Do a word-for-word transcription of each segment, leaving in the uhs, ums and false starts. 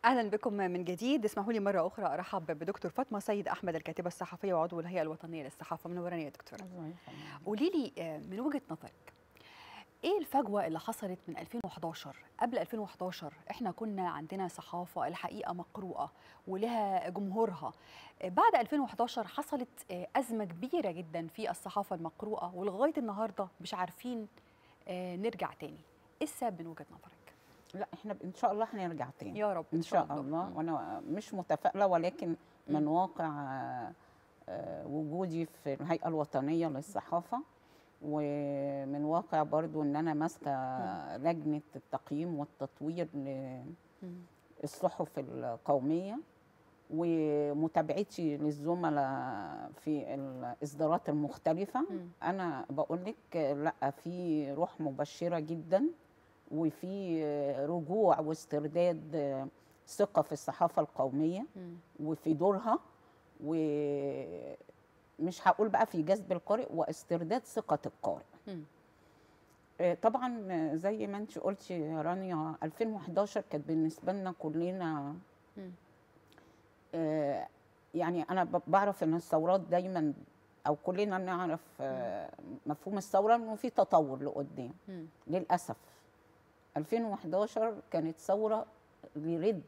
اهلا بكم من جديد. اسمحوا لي مره اخرى ارحب بدكتور فاطمه سيد احمد، الكاتبه الصحفيه وعضو الهيئه الوطنيه للصحافه. منوراني يا دكتوره. قولي لي من وجهه نظرك ايه الفجوه اللي حصلت من ألفين وحداشر؟ قبل ألفين وحداشر احنا كنا عندنا صحافه الحقيقه مقروءه ولها جمهورها. بعد ألفين وحداشر حصلت ازمه كبيره جدا في الصحافه المقروءه، ولغايه النهارده مش عارفين نرجع تاني. ايه السبب من وجهه نظرك؟ لا احنا ان شاء الله هنرجع تاني يا رب ان شاء الله, الله. وانا مش متفائله، ولكن من م. واقع وجودي في الهيئه الوطنيه للصحافه، ومن واقع برضو ان انا ماسكه لجنه التقييم والتطوير للصحف القوميه، ومتابعتي للزملاء في الاصدارات المختلفه، م. انا بقول لك لا، في روح مبشره جدا، وفي رجوع واسترداد ثقة في الصحافة القومية م. وفي دورها، ومش هقول بقى في جذب القارئ واسترداد ثقة القارئ. م. طبعا زي ما انت قلتي يا رانيا، ألفين وحداشر كانت بالنسبة لنا كلنا م. يعني أنا بعرف إن الثورات دايما، أو كلنا نعرف م. مفهوم الثورة إنه في تطور لقدام. م. للأسف ألفين وحداشر كانت ثورة لرد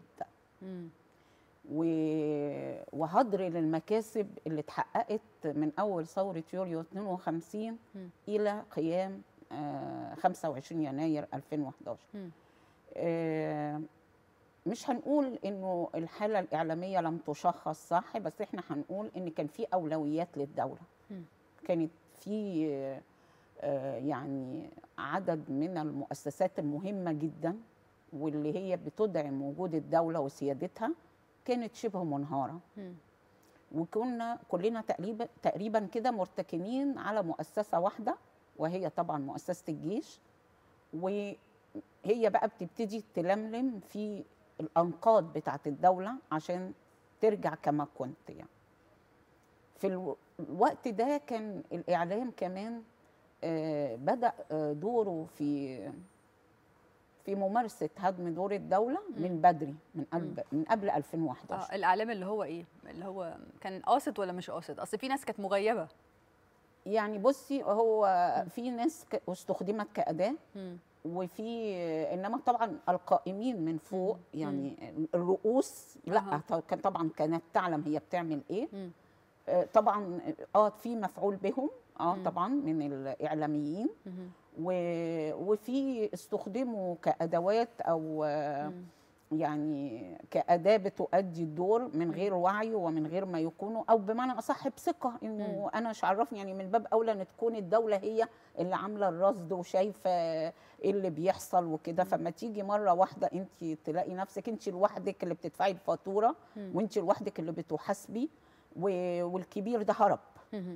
وهدر للمكاسب اللي اتحققت من أول ثورة يوليو اثنين وخمسين م. إلى قيام خمسة وعشرين يناير ألفين وحداشر. آه مش هنقول إنه الحالة الإعلامية لم تشخص صح، بس إحنا هنقول إن كان في أولويات للدولة. م. كانت في يعني عدد من المؤسسات المهمة جدا واللي هي بتدعم وجود الدولة وسيادتها كانت شبه منهارة، م. وكنا كلنا تقريبا تقريبا كده مرتكنين على مؤسسة واحدة، وهي طبعا مؤسسة الجيش، وهي بقى بتبتدي تلملم في الأنقاض بتاعت الدولة عشان ترجع كما كنت. يعني في الوقت ده كان الإعلام كمان آه بدأ آه دوره في في ممارسة هدم دور الدولة م. من بدري، من قبل من قبل ألفين وحداشر. اه الإعلام اللي هو إيه؟ اللي هو كان قاصد ولا مش قاصد؟ أصل في ناس كانت مغيبة. يعني بصي، هو م. في ناس استخدمت كأداة، م. وفي إنما طبعا القائمين من فوق م. يعني م. الرؤوس لا أه. كان طبعا كانت تعلم هي بتعمل إيه. م. آه طبعا اه في مفعول بهم اه م. طبعا من الإعلاميين، م. وفي استخدموا كأدوات أو م. يعني كأداة بتؤدي الدور من غير وعي ومن غير ما يكونوا، أو بمعنى أصح بثقة إنه م. أنا مش عرفني. يعني من باب أولى أن تكون الدولة هي اللي عاملة الرصد وشايفة إيه اللي بيحصل وكده، فما تيجي مرة واحدة أنت تلاقي نفسك أنت لوحدك اللي بتدفعي الفاتورة وأنت لوحدك اللي بتحاسبي، والكبير ده هرب. م.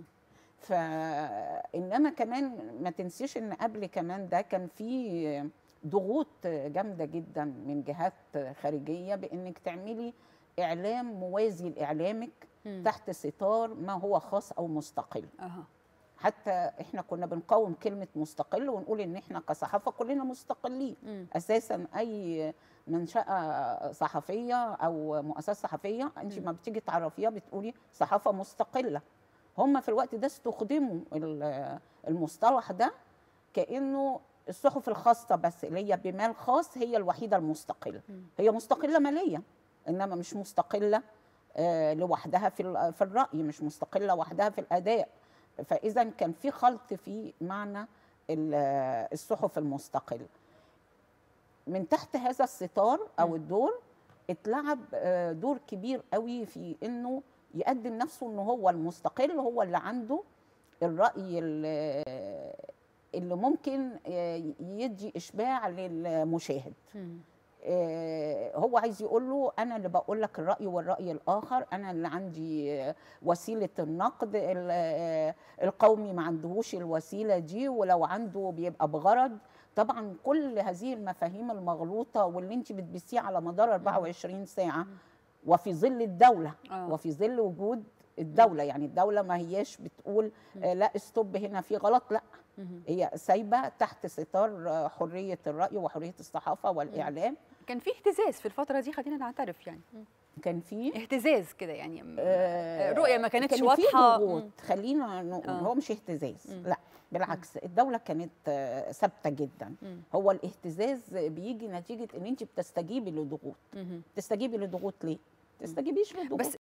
فإنما كمان ما تنسيش إن قبل كمان ده كان في ضغوط جامدة جدا من جهات خارجية بإنك تعملي إعلام موازي لإعلامك م. تحت ستار ما هو خاص أو مستقل. أه. حتى إحنا كنا بنقاوم كلمة مستقل ونقول إن إحنا كصحافة كلنا مستقلين. م. أساسا أي منشأة صحفية أو مؤسسة صحفية أنت ما بتيجي تعرفيها بتقولي صحافة مستقلة. هم في الوقت ده استخدموا المصطلح ده كأنه الصحف الخاصة بس اللي هي بمال خاص هي الوحيدة المستقلة. هي مستقلة ماليا، إنما مش مستقلة لوحدها في في الرأي، مش مستقلة وحدها في الأداء. فإذا كان في خلط في معنى الصحف المستقلة. من تحت هذا الستار أو الدور اتلعب دور كبير قوي في إنه يقدم نفسه إنه هو المستقل، هو اللي عنده الرأي اللي ممكن يدي إشباع للمشاهد. هو عايز يقول له أنا اللي بقول لك الرأي والرأي الآخر، أنا اللي عندي وسيلة النقد، القومي ما عندهوش الوسيلة دي، ولو عنده بيبقى بغرض. طبعا كل هذه المفاهيم المغلوطة واللي انت بتبثيه على مدار أربعة وعشرين ساعة وفي ظل الدولة أوه. وفي ظل وجود الدولة. يعني الدولة ما هياش بتقول آه لا استوب هنا في غلط، لا هي سايبة تحت ستار حرية الرأي وحرية الصحافة والإعلام. كان في اهتزاز في الفتره دي، خلينا نعترف يعني. كان في اهتزاز كده يعني، آه الرؤيه ما كانتش كان واضحه. في ضغوط، خلينا نقول آه. هو مش اهتزاز، مم. لا بالعكس، الدوله كانت آه، ثابته جدا. مم. هو الاهتزاز بيجي نتيجه ان انت بتستجيبي لضغوط. مم. تستجيبي لضغوط ليه؟ تستجيبيش للضغوط. بس